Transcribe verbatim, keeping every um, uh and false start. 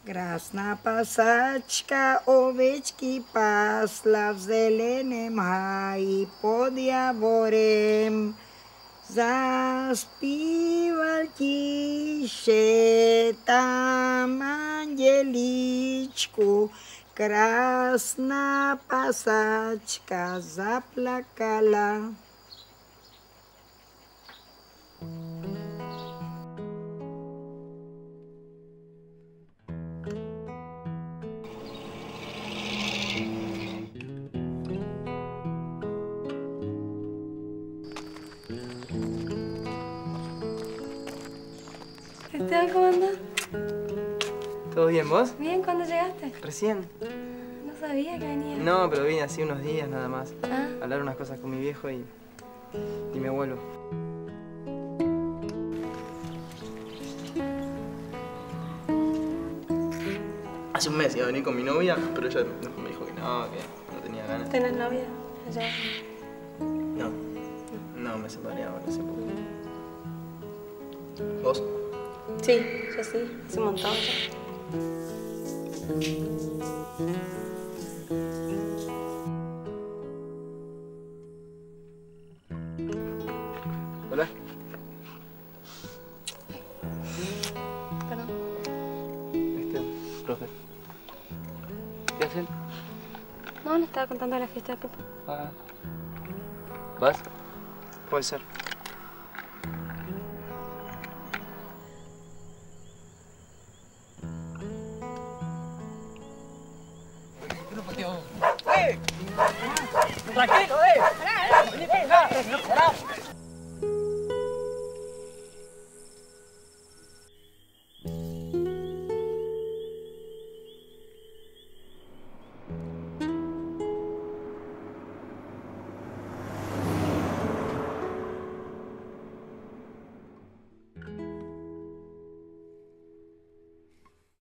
Krasna pasachka, ovečky pásla v zeleném háji pod javorem. Zaspíval tiše tam andělíčku, krásná pasáčka zaplakala. Esteban, ¿cómo andás? ¿Todo bien, vos? Bien, ¿cuándo llegaste? ¿Recién? No sabía que venías. No, pero vine así unos días nada más. ¿Ah? A hablar unas cosas con mi viejo y... y me vuelvo. Hace un mes iba a venir con mi novia, pero ella después me dijo que no, que no tenía ganas. ¿Tenés novia allá? No. No, me separé ahora hace poco. ¿Vos? Sí, yo sí, hace un montón ya. Hola. Perdón. Este, profe. ¿Qué hacen? No, le estaba contando de la fiesta de Pupa. Ah. ¿Vas? Puede ser.